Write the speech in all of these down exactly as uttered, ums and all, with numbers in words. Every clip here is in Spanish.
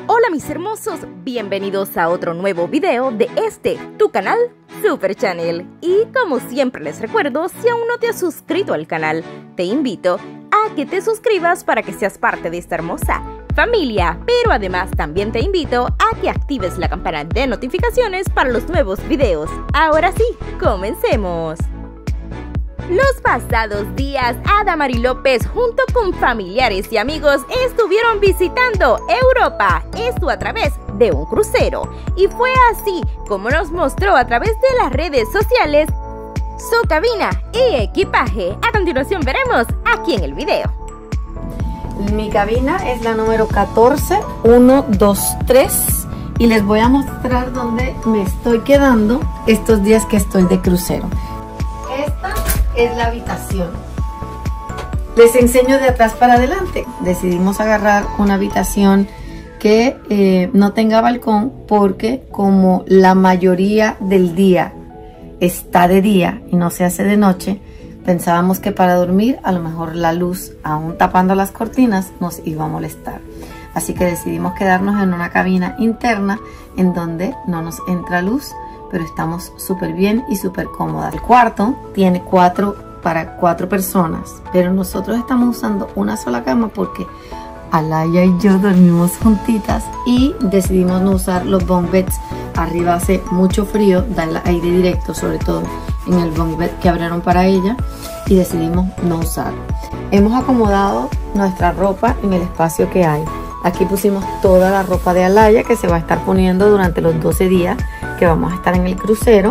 Hola mis hermosos, bienvenidos a otro nuevo video de este, tu canal, Super Channel. Y como siempre les recuerdo, si aún no te has suscrito al canal, te invito a que te suscribas para que seas parte de esta hermosa familia. Pero además también te invito a que actives la campana de notificaciones para los nuevos videos. Ahora sí, comencemos. Los pasados días, Adamari López junto con familiares y amigos estuvieron visitando Europa, esto a través de un crucero. Y fue así como nos mostró a través de las redes sociales su cabina y equipaje. A continuación veremos aquí en el video. Mi cabina es la número catorce uno dos tres y les voy a mostrar dónde me estoy quedando estos días que estoy de crucero. Esta es la habitación. Les enseño de atrás para adelante. Decidimos agarrar una habitación que eh, no tenga balcón porque como la mayoría del día está de día y no se hace de noche, pensábamos que para dormir a lo mejor la luz, aún tapando las cortinas, nos iba a molestar. Así que decidimos quedarnos en una cabina interna en donde no nos entra luz, pero estamos súper bien y súper cómodas. El cuarto tiene cuatro para cuatro personas, pero nosotros estamos usando una sola cama porque Alaya y yo dormimos juntitas y decidimos no usar los bunk beds. Arriba hace mucho frío, da el aire directo, sobre todo en el bunk bed que abrieron para ella, y decidimos no usar. Hemos acomodado nuestra ropa en el espacio que hay. Aquí pusimos toda la ropa de Alaya que se va a estar poniendo durante los doce días que vamos a estar en el crucero.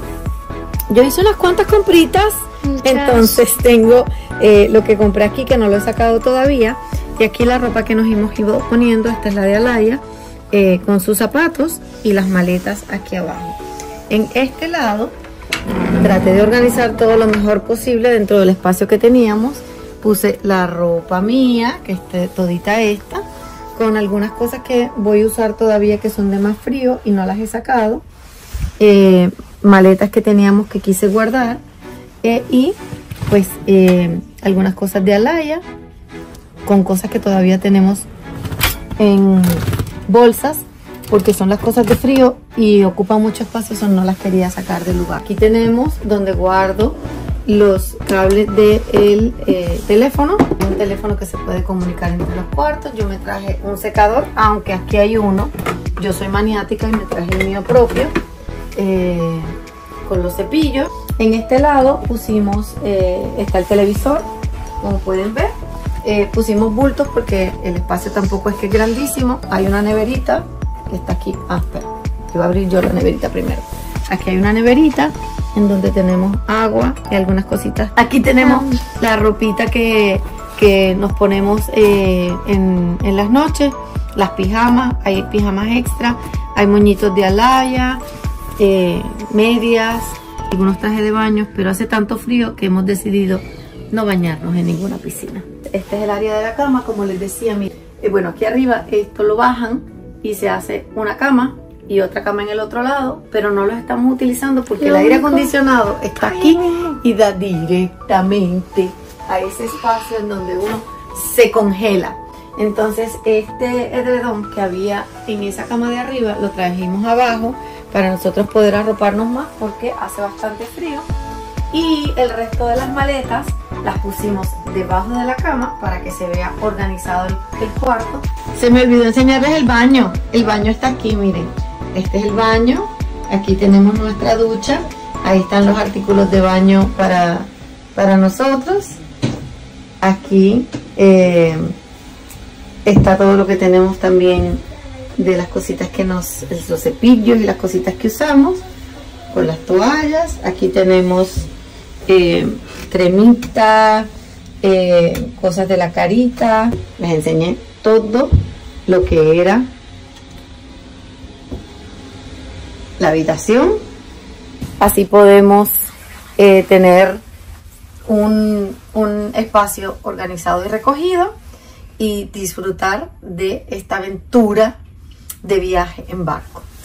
Yo hice unas cuantas compritas, Muchas. entonces tengo eh, lo que compré aquí que no lo he sacado todavía, y aquí la ropa que nos hemos ido poniendo. Esta es la de Alaya eh, con sus zapatos y las maletas aquí abajo. En este lado traté de organizar todo lo mejor posible dentro del espacio que teníamos. Puse la ropa mía, que esté todita esta, con algunas cosas que voy a usar todavía que son de más frío y no las he sacado. Eh, maletas que teníamos que quise guardar eh, y pues eh, algunas cosas de Alaya con cosas que todavía tenemos en bolsas porque son las cosas de frío y ocupan mucho espacio, eso no las quería sacar del lugar. Aquí tenemos donde guardo los cables del eh, teléfono, un teléfono que se puede comunicar entre los cuartos. Yo me traje un secador, aunque aquí hay uno, yo soy maniática y me traje el mío propio eh, con los cepillos. En este lado pusimos, eh, está el televisor, como pueden ver. Eh, pusimos bultos porque el espacio tampoco es que es grandísimo. Hay una neverita que está aquí. Ah, espera, voy a abrir yo la neverita primero. Aquí hay una neverita en donde tenemos agua y algunas cositas. Aquí tenemos la ropita que, que nos ponemos eh, en, en las noches, las pijamas. Hay pijamas extra, hay moñitos de Alaya, eh, medias, algunos trajes de baño, pero hace tanto frío que hemos decidido no bañarnos en ninguna piscina. Este es el área de la cama, como les decía. Miren, eh, bueno, aquí arriba esto lo bajan y se hace una cama y otra cama en el otro lado, pero no los estamos utilizando porque el aire acondicionado está aquí y da directamente a ese espacio en donde uno se congela. Entonces este edredón que había en esa cama de arriba lo trajimos abajo para nosotros poder arroparnos más porque hace bastante frío, y el resto de las maletas las pusimos debajo de la cama para que se vea organizado el, el cuarto. Se me olvidó enseñarles el baño. El baño está aquí, miren. Este es el baño. Aquí tenemos nuestra ducha. Ahí están los artículos de baño para, para nosotros. Aquí eh, está todo lo que tenemos también de las cositas que nos, los cepillos y las cositas que usamos, con las toallas. Aquí tenemos eh, cremita, eh, cosas de la carita. Les enseñé todo lo que era la habitación. Así podemos eh, tener un, un espacio organizado y recogido y disfrutar de esta aventura de viaje en barco.